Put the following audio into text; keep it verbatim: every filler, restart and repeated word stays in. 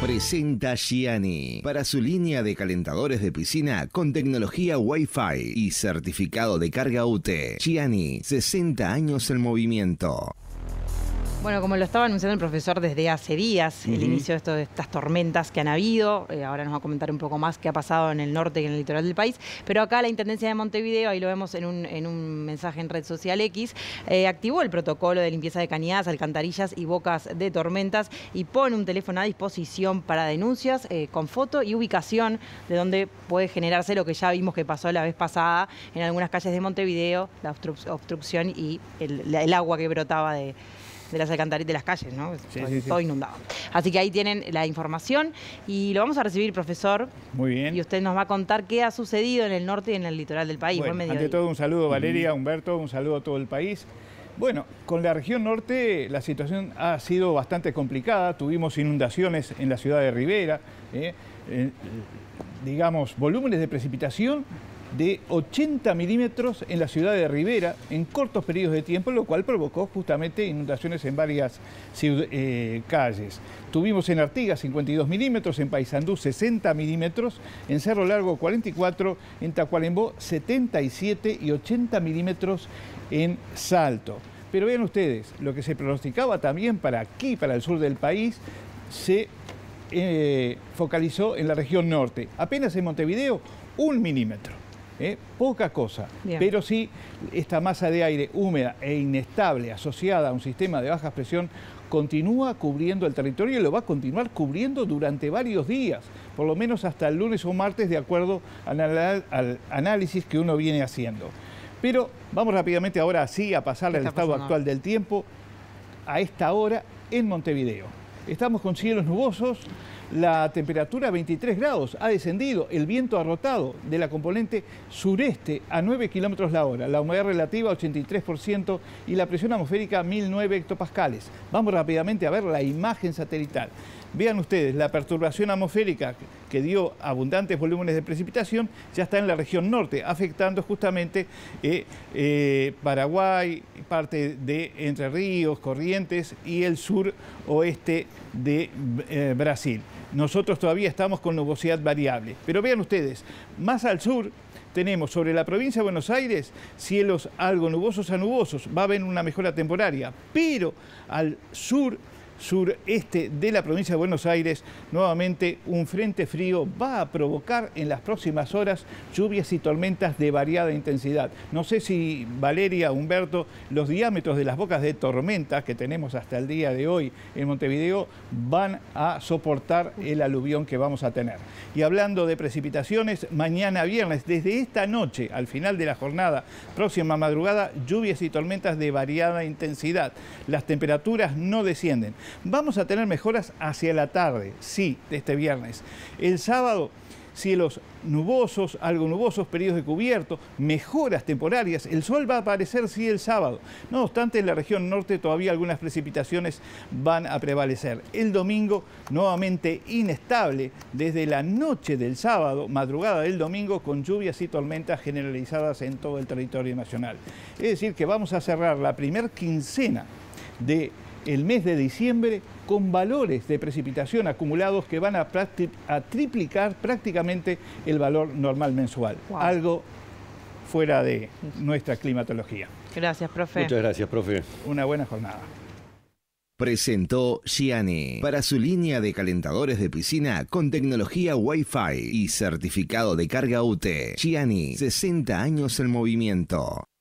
Presenta Gianni para su línea de calentadores de piscina con tecnología Wi-Fi y certificado de carga U T E. Gianni, sesenta años en movimiento. Bueno, como lo estaba anunciando el profesor desde hace días, uh-huh. el inicio de, esto, de estas tormentas que han habido, eh, ahora nos va a comentar un poco más qué ha pasado en el norte y en el litoral del país, pero acá la Intendencia de Montevideo, ahí lo vemos en un, en un mensaje en red social X, eh, activó el protocolo de limpieza de cañadas, alcantarillas y bocas de tormentas y pone un teléfono a disposición para denuncias eh, con foto y ubicación de donde puede generarse lo que ya vimos que pasó la vez pasada en algunas calles de Montevideo, la obstru- obstrucción y el, el agua que brotaba de... de las alcantarillas de las calles, ¿no? Sí, todo, sí, sí. todo inundado. Así que ahí tienen la información y lo vamos a recibir, profesor. Muy bien. Y usted nos va a contar qué ha sucedido en el norte y en el litoral del país. Bueno, Buen ante todo un saludo, Valeria, Humberto, un saludo a todo el país. Bueno, con la región norte la situación ha sido bastante complicada. Tuvimos inundaciones en la ciudad de Rivera, eh, eh, digamos, volúmenes de precipitación de ochenta milímetros en la ciudad de Rivera en cortos periodos de tiempo, lo cual provocó justamente inundaciones en varias eh, calles. Tuvimos en Artigas cincuenta y dos milímetros, en Paysandú sesenta milímetros, en Cerro Largo cuarenta y cuatro, en Tacuarembó setenta y siete y ochenta milímetros en Salto. Pero vean ustedes, lo que se pronosticaba también para aquí, para el sur del país, se eh, focalizó en la región norte. Apenas en Montevideo, un milímetro. ¿Eh? Poca cosa, Bien. Pero sí esta masa de aire húmeda e inestable asociada a un sistema de baja presión continúa cubriendo el territorio y lo va a continuar cubriendo durante varios días, por lo menos hasta el lunes o martes, de acuerdo al, al análisis que uno viene haciendo. Pero vamos rápidamente ahora sí a pasarle al estado pasando? actual del tiempo a esta hora en Montevideo. Estamos con cielos nubosos. La temperatura veintitrés grados ha descendido, el viento ha rotado de la componente sureste a nueve kilómetros la hora, la humedad relativa ochenta y tres por ciento y la presión atmosférica mil nueve hectopascales. Vamos rápidamente a ver la imagen satelital. Vean ustedes, la perturbación atmosférica que dio abundantes volúmenes de precipitación ya está en la región norte, afectando justamente eh, eh, Paraguay, parte de Entre Ríos, Corrientes y el sur oeste de eh, Brasil. Nosotros todavía estamos con nubosidad variable. Pero vean ustedes, más al sur tenemos sobre la provincia de Buenos Aires cielos algo nubosos a nubosos. Va a haber una mejora temporaria, pero al sur sureste de la provincia de Buenos Aires, nuevamente un frente frío va a provocar en las próximas horas lluvias y tormentas de variada intensidad. No sé si, Valeria, Humberto, los diámetros de las bocas de tormenta que tenemos hasta el día de hoy en Montevideo van a soportar el aluvión que vamos a tener. Y hablando de precipitaciones, mañana viernes, desde esta noche al final de la jornada, próxima madrugada, lluvias y tormentas de variada intensidad. Las temperaturas no descienden. Vamos a tener mejoras hacia la tarde, sí, de este viernes. El sábado, cielos nubosos, algo nubosos, periodos de cubierto, mejoras temporarias. El sol va a aparecer, sí, el sábado. No obstante, en la región norte todavía algunas precipitaciones van a prevalecer. El domingo, nuevamente inestable, desde la noche del sábado, madrugada del domingo, con lluvias y tormentas generalizadas en todo el territorio nacional. Es decir, que vamos a cerrar la primer quincena de el mes de diciembre con valores de precipitación acumulados que van a, a triplicar prácticamente el valor normal mensual. Wow. Algo fuera de nuestra climatología. Gracias, profe. Muchas gracias, profe. Una buena jornada. Presentó Gianni para su línea de calentadores de piscina con tecnología Wi-Fi y certificado de carga U T E. Gianni, sesenta años en movimiento.